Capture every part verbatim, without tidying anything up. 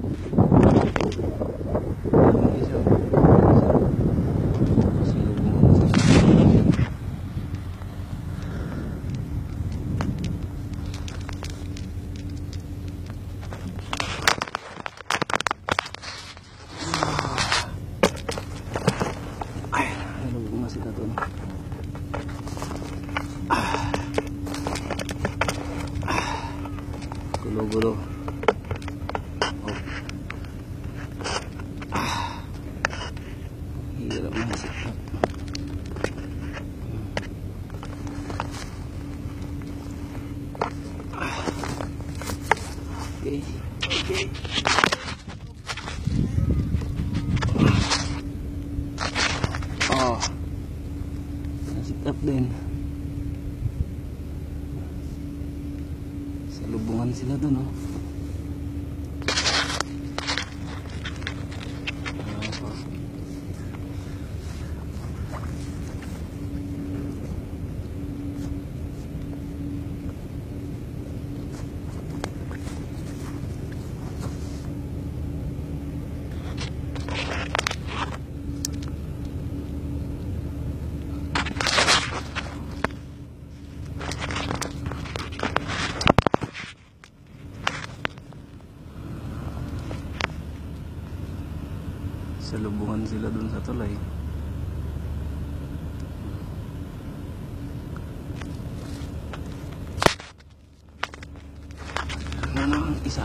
Gulo-gulo. Oh. Ah. Hirap masip. Ah. Okay. Okay. Oh. Nasip up din. Lubungan sila dun, oh. Salubungan sila dun sa tulay. Ano naman isa?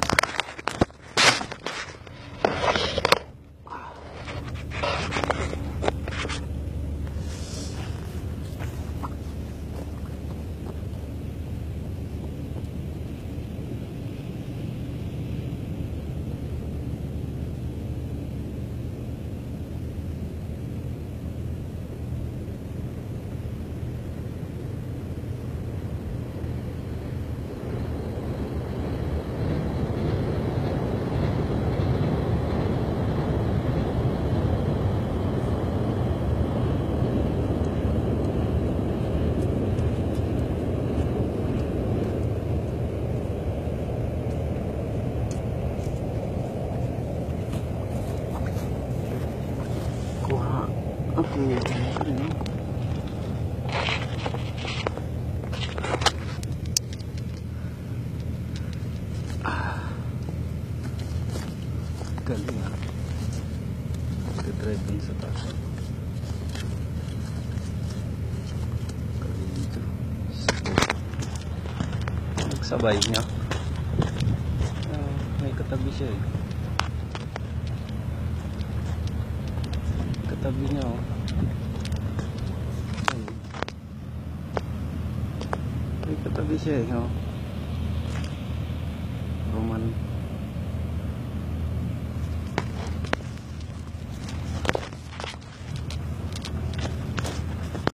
Ako, ano? Ah, galing ah. Nag-drive dun sa taas. Galing ito. Nagsabay niya. Ah, may katabi siya eh. Katabi niya oh. May katabi siya eh, oh. Roman